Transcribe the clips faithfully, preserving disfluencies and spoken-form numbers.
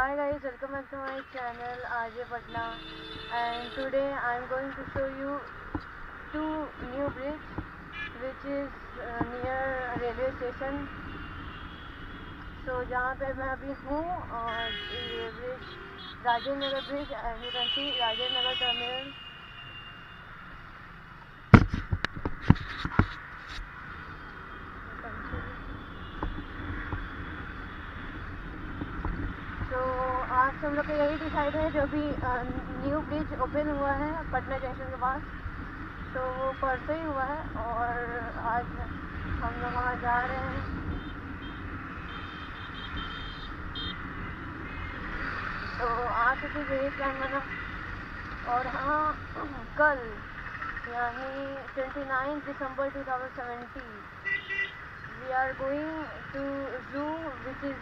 Hi guys, welcome back to my channel R J Patna, and today I am going to show you two new bridge which is uh, near railway station. So जहाँ पे मैं अभी हूँ और ये bridge Rajendra Nagar bridge and you can see Rajendra Nagar terminal. तो आज हम लोग का यही डिसाइड है जो भी न्यू ब्रिज ओपन हुआ है पटना जंक्शन के पास, तो वो परसों ही हुआ है और आज हम लोग वहाँ जा रहे हैं. तो आज से यही प्लान बना और हाँ कल यानी twenty nine December two thousand seventeen we are going to zoo which is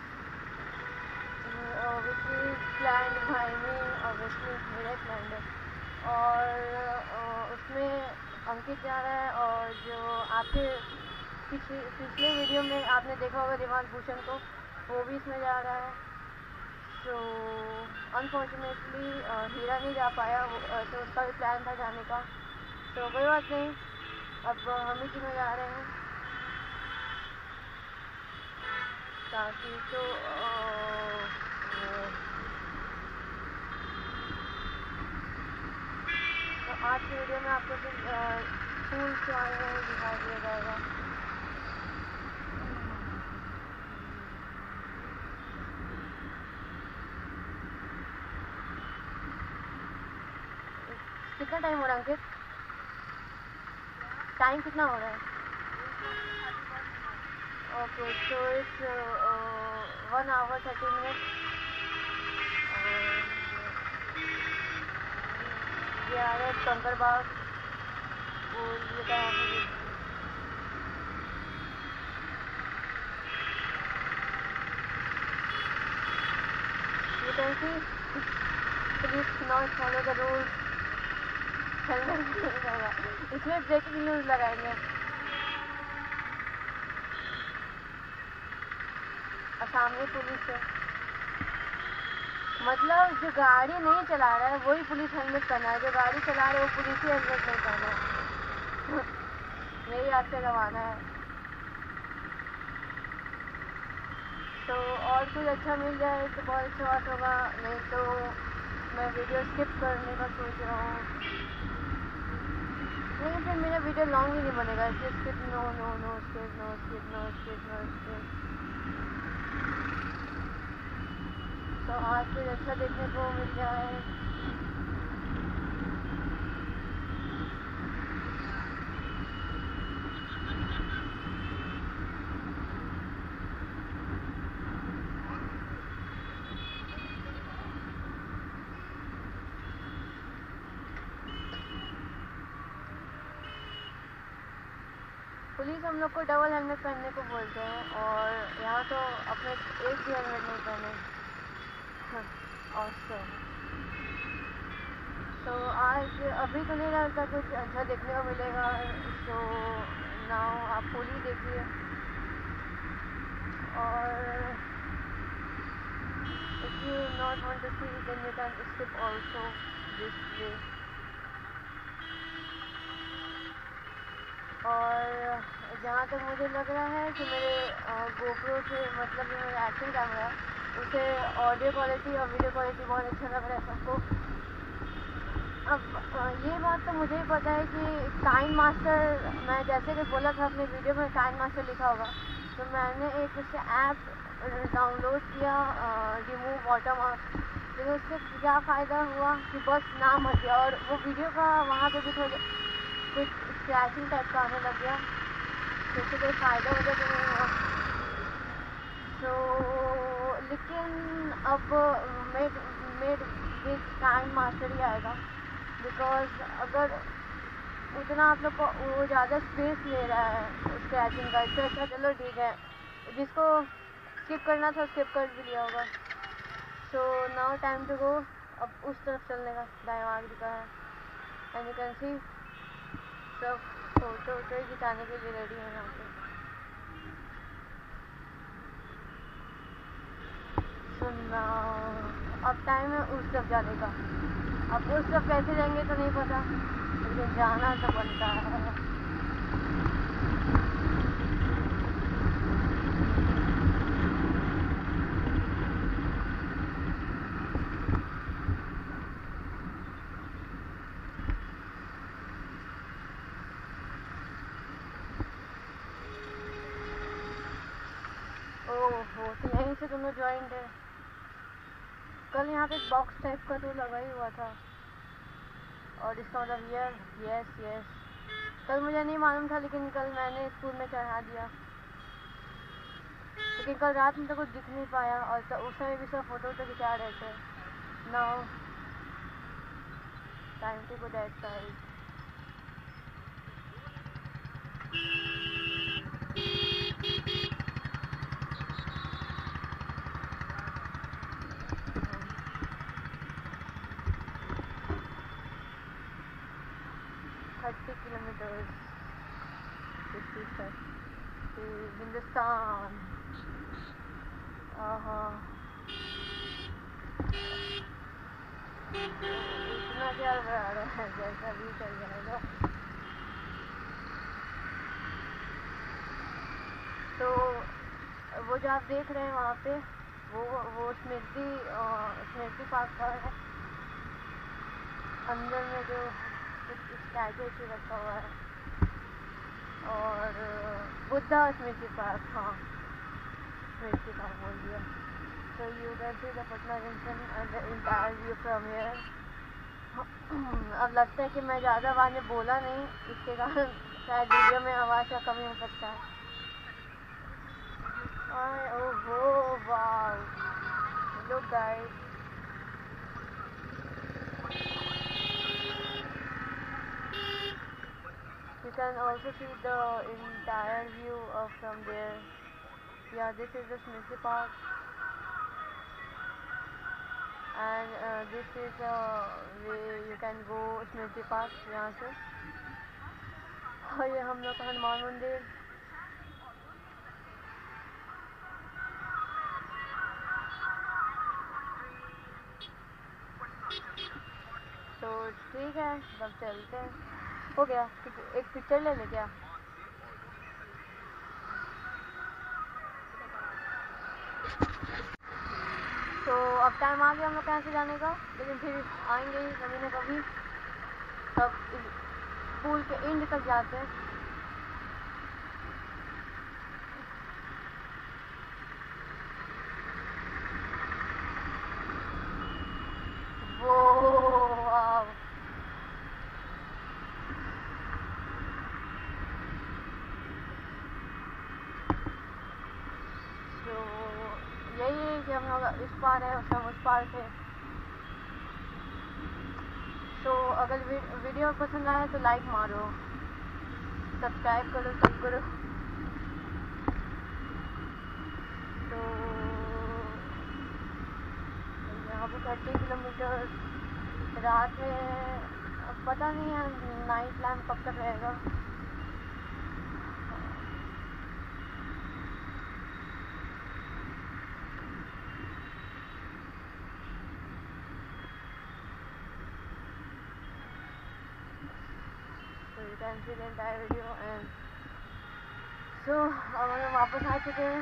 which is plan by me obviously मेरा प्लान है. और uh, उसमें अंकित जा रहा है और जो आपके पिछले पिछले वीडियो में आपने देखा होगा दिमाग भूषण को, वो भी इसमें जा रहा है. तो अनफॉर्चुनेटली हीरा नहीं जा पाया, uh, तो उसका भी प्लान था जाने का. तो कोई बात नहीं, अब हम ही तीनों जा रहे हैं ताकि तो तो आज की वीडियो में आपको फूल जो आए हैं दिखाई दिया जाएगा. कितना टाइम हो रहा है अंकित? टाइम कितना हो रहा है? Okay, so it's one hour thirty minute. ये आ रहा है कंकर बाग और ये क्या है you can see please not follow the rules. Helmet नहीं लगा, इसमें ब्रेकिंग न्यूज लगाएंगे और सामने पुलिस है. मतलब जो गाड़ी नहीं चला रहा है वही पुलिस हेलमेट पहना है, जो गाड़ी चला रहा है वो पुलिस ही हेलमेट नहीं पहना है. यही रास्ते रवाना है. तो और कुछ अच्छा मिल जाए तो बहुत अच्छा बात होगा, नहीं तो मैं वीडियो स्किप करने का सोच रहा हूँ. लेकिन फिर मेरा वीडियो लॉन्ग ही नहीं बनेगा. Skip no no no skip no skip no skip no skip. तो आज कुछ अच्छा देखने को मिल जाए. पुलिस हम लोग को डबल हेलमेट पहनने को बोलते हैं और यहाँ तो अपने एक भी हेलमेट नहीं पहने. और तो आज अभी तो नहीं लगता कुछ अच्छा देखने को मिलेगा. तो नाउ आप पुलिस देखिए और if you not want to see then you can skip also this way. और जहाँ तक मुझे लग रहा है कि मेरे गोप्रो से मतलब जो मेरा एक्शन कैमरा उसे ऑडियो क्वालिटी और वीडियो क्वालिटी बहुत अच्छा लग रहा है सबको. अब ये बात तो मुझे ही पता है कि काइन मास्टर, मैं जैसे कि बोला था अपने वीडियो में काइन मास्टर लिखा होगा, तो मैंने एक उससे ऐप डाउनलोड किया रिमूव वाटरमार्क. लेकिन उससे क्या फ़ायदा हुआ कि बस नाम हट गया और वो वीडियो का वहाँ पे भी थोड़ा कुछ स्क्रैचिंग टाइप का आने लग गया, तो उससे कोई फ़ायदा वजह तो नहीं हुआ. तो लेकिन अब made made with KineMaster ही आएगा, बिकॉज अगर उतना आप लोग को वो ज़्यादा स्पेस ले रहा है स्क्रैचिंग का, इससे अच्छा चलो ठीक है जिसको स्किप करना था स्किप कर भी लिया होगा. So now time to go. अब उस तरफ चलने का दाएं आगे का है एंड यू कैन सी सब फोटो वोटो खिंचाने के लिए रेडी है यहाँ पे. सो तो ना अब टाइम है उस तरफ जाने का। अब उस तरफ कैसे जाएंगे तो नहीं पता, लेकिन जाना तो बनता है। ओहो, तो यहीं से दोनों ज्वाइंट है। कल यहाँ पे एक बॉक्स टाइप का तो लगा ही हुआ था, और इसका मतलब ये यस यस कल मुझे नहीं मालूम था, लेकिन कल मैंने स्कूल में चढ़ा दिया। लेकिन कल रात में तो कुछ दिख नहीं पाया, और उस समय भी सब फोटो तो खिंचा रहे थे। Now time to go that side. Thirty kilometres to Hindustan. इतना क्या बड़ा है, जैसा भी चल जाएगा। तो वो जो आप देख रहे हैं वहाँ पे, वो वो स्मृति स्मृति पार्क का है। अंदर में जो स्टैचू रखा हुआ है, और बुद्धा स्मृति पार्क, हाँ स्मृति पार्क बोल दिया। So you can see the Patna Junction and the entire view from here. अब लगता है कि मैं ज़्यादा आवाज़ में बोला नहीं, इसके कारण शायद वीडियो में आवाज़ का कमी हो सकता है। ओहो वाह, look guys, you can also see the entire view of from there. Yeah, this is the Smriti Park, and uh, this is the way you can go Smriti Park यहाँ से। और ये हम लोग का हनुमान मंदिर। तो ठीक है, अब चलते हैं। हो गया, एक पिक्चर ले ले क्या? तो अब टाइम आ गया हम लोग कहाँ से जाने का, लेकिन फिर आएंगे ही कभी न कभी। तब स्कूल के एंड तक जाते हैं। वो वाह, यही है कि हम लोग इस पार है और हम उस पार थे। तो अगर वी, वीडियो पसंद आए तो लाइक मारो, सब्सक्राइब करो, सब करो। तो यहाँ पे थर्टी किलोमीटर रात में, अब पता नहीं है नाइट लैम्प कब तक रहेगा। You can see the entire video, and so अब हम वापस आ चुके हैं।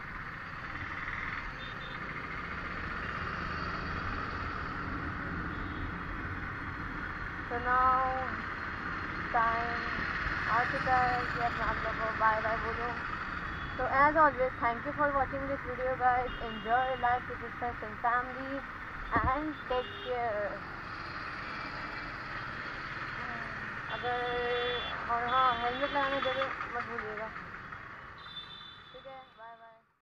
So now time आ चुका है कि अपने आप लोगों को बाय बाय बोलो। So as always, thank you for watching this video guys. Enjoy life with your friends and family, and take care.